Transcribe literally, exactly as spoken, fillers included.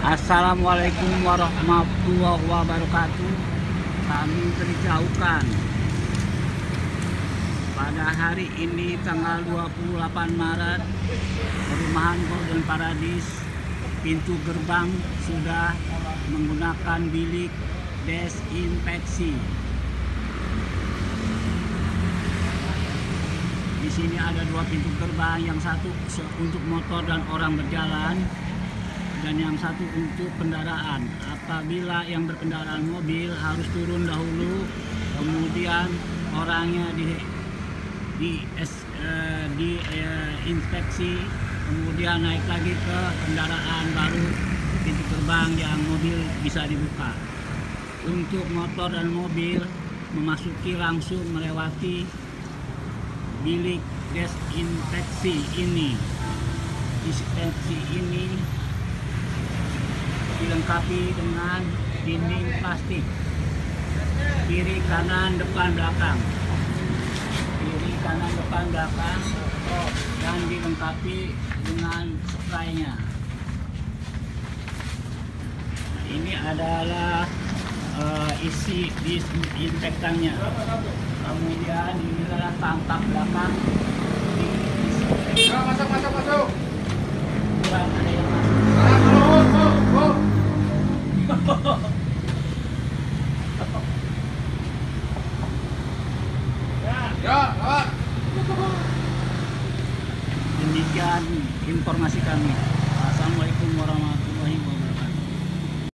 Assalamualaikum warahmatullahi wabarakatuh. Kami beritahukan pada hari ini tanggal dua puluh delapan Maret, perumahan Golden Paradise pintu gerbang sudah menggunakan bilik desinfeksi. Di sini ada dua pintu gerbang, yang satu untuk motor dan orang berjalan, dan yang satu untuk kendaraan. Apabila yang berkendaraan mobil harus turun dahulu, kemudian orangnya di di, eh, di eh, inspeksi, kemudian naik lagi ke kendaraan, baru pintu gerbang yang mobil bisa dibuka. Untuk motor dan mobil memasuki langsung melewati bilik desinfeksi ini. Desinfeksi ini dilengkapi dengan dinding plastik kiri kanan depan belakang kiri kanan depan belakang dan dilengkapi dengan spraynya. Nah, ini adalah uh, isi disinfektannya. Kemudian ini adalah tampak belakang di disinfektan. Masuk, masuk, masuk. Kurang ada yang masuk. Ya, lewat. Demikian informasi kami. Assalamualaikum warahmatullahi wabarakatuh.